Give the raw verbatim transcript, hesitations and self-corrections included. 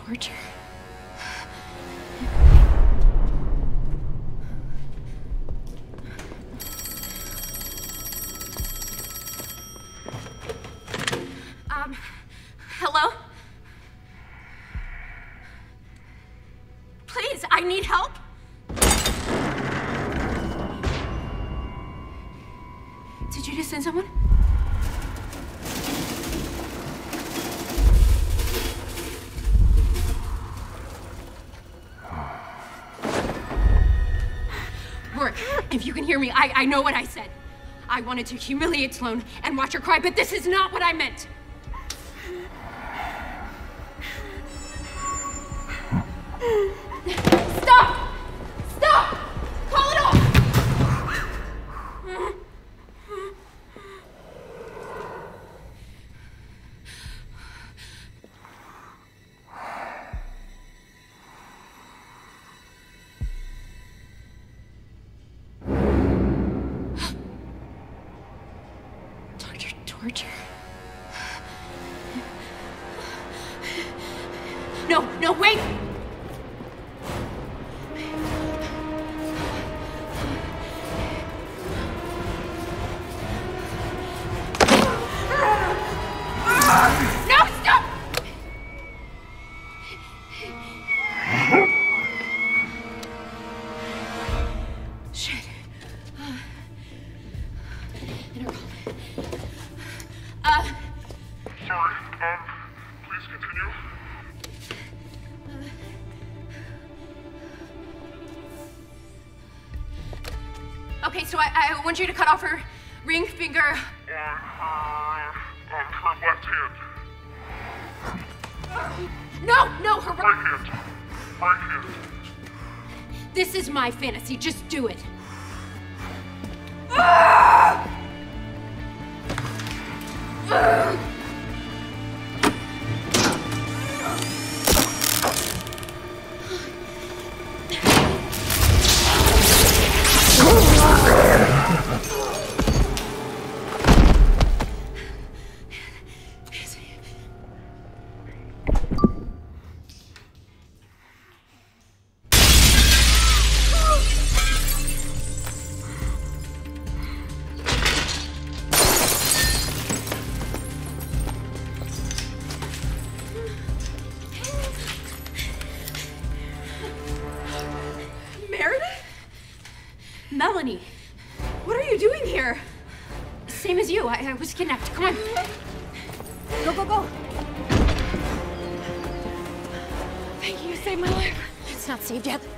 torture. Um, hello? Please, I need help. Did you just send someone? Rourke, if you can hear me, I, I know what I said. I wanted to humiliate Sloane and watch her cry, but this is not what I meant. Stop! Stop! Call it off! Doctor Torture. No, no, wait! No, stop! Shit. Uh, intercom. Uh. Sorry, um, please continue. Uh, okay, so I, I want you to cut off her ring finger. On her, on her left hand. No, no, her Right hand. Right hand. This is my fantasy. Just do it. Melanie, what are you doing here? Same as you. I, I was kidnapped. Come on. Go, go, go. Thank you. You saved my life. It's not saved yet.